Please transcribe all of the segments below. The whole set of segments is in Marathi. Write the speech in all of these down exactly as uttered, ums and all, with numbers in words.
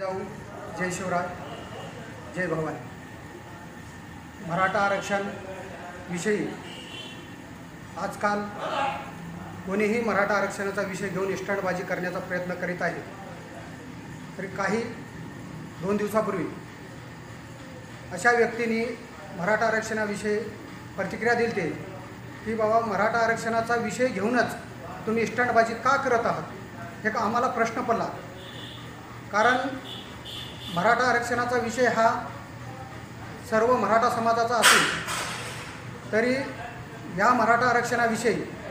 जिजाऊ, जय शिवराय, जय भवानी। मराठा आरक्षण विषयी आजकाल कोणीही मराठा आरक्षणाचा विषय घेऊन स्टंटबाजी करण्याचा प्रयत्न करीत आहे। तरी काही दोन दिवसापूर्वी अशा व्यक्तींनी मराठा आरक्षणाविषयी प्रतिक्रिया दिली होती की बाबा मराठा आरक्षणाचा विषय घेऊनच तुम्ही स्टंटबाजी का करत आहात, हे आम्हाला प्रश्न पडला। कारण मराठा आरक्षणाचा विषय हा सर्व मराठा समाजाचा असेल तरी या मराठा आरक्षणाविषयी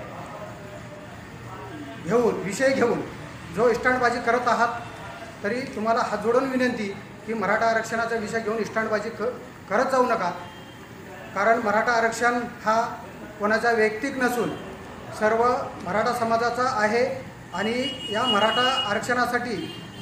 घेऊन विषय घेऊन जो स्टंटबाजी करत आहात, तरी तुम्हाला हात जोडून विनंती की मराठा आरक्षणाचा विषय घेऊन स्टंटबाजी क करत जाऊ नका। कारण मराठा आरक्षण हा कोणाचा वैयक्तिक नसून सर्व मराठा समाजाचा आहे आणि या मराठा आरक्षणासाठी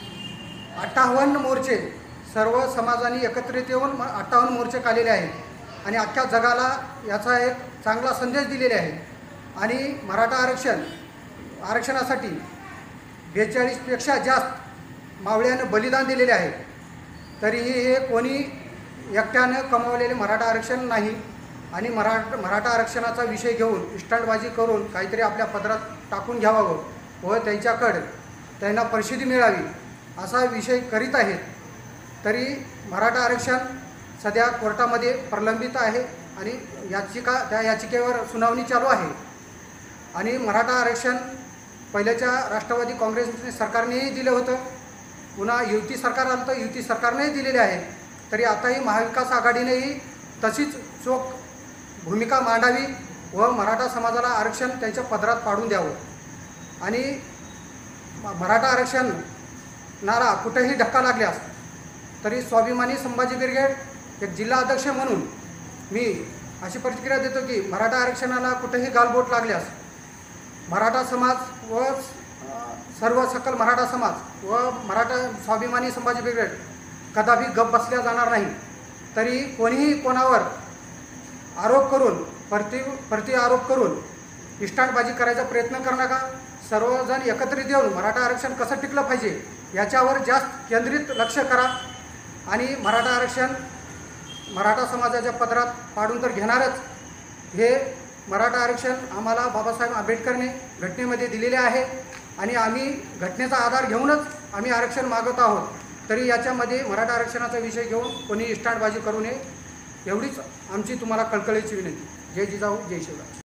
अठ्ठावन्न मोर्चे सर्व समाजांनी एकत्रित येऊन अठ्ठावन्न मोर्चे काढलेले आहेत आणि अख्ख्या जगाला याचा एक चांगला संदेश दिलेला आहे। आणि मराठा आरक्षण आरक्षणासाठी बेचाळीसपेक्षा जास्त मावळ्यानं बलिदान दिलेले आहे। तरीही हे कोणी एकट्यानं कमावलेले मराठा आरक्षण नाही आणि मराठा मराठा आरक्षणाचा विषय घेऊन स्टंटबाजी करून काहीतरी आपल्या पदरात टाकून घ्यावं व त्यांच्याकडे त्यांना परिस्थिती मिळावी असा विषय करीत आहेत। तरी मराठा आरक्षण सध्या कोर्टामध्ये प्रलंबित आहे आणि याचिका त्या याचिकेवर सुनावणी चालू आहे। आणि मराठा आरक्षण पहिल्याच्या राष्ट्रवादी काँग्रेस सरकारनेही दिलं होतं, पुन्हा युती सरकार आलं तर युती सरकारनेही दिलेले आहे। तरी आताही महाविकास आघाडीनेही तशीच चोख भूमिका मांडावी व मराठा समाजाला आरक्षण त्यांच्या पदरात पाडून द्यावं। आणि मराठा आरक्षणाला कुठेही धक्का लागल्यास तरी स्वाभिमानी संभाजी ब्रिगेड एक जिल्हा अध्यक्ष म्हणून मी अशी प्रतिक्रिया देतो की मराठा आरक्षणाला कुठेही गालबोट लागल्यास मराठा समाज व सर्व सकल मराठा समाज व मराठा स्वाभिमानी संभाजी ब्रिगेड कदापि गप बसल्या जाणार नाही। तरी कोणीही कोणावर आरोप करून प्रति प्रति आरोप करून स्टंटबाजी करायचा प्रयत्न करू नका। सर्वजण एकत्रित येऊन मराठा आरक्षण कसं टिकलं पाहिजे याच्यावर जास्त केंद्रित लक्ष करा आणि मराठा आरक्षण मराठा समाजाच्या पदरात पाडून तर घेणारच। हे मराठा आरक्षण आम्हाला बाबासाहेब आंबेडकरने घटनेमध्ये दिलेले आहे आणि आम्ही घटनेचा आधार घेऊनच आम्ही आरक्षण मागत आहोत। तरी याच्यामध्ये मराठा आरक्षणाचा विषय घेऊन कोणी स्टंटबाजी करू नये एवढीच आमची तुम्हाला कळकळीची विनंती। जय जिजाऊ, जय शिवराय।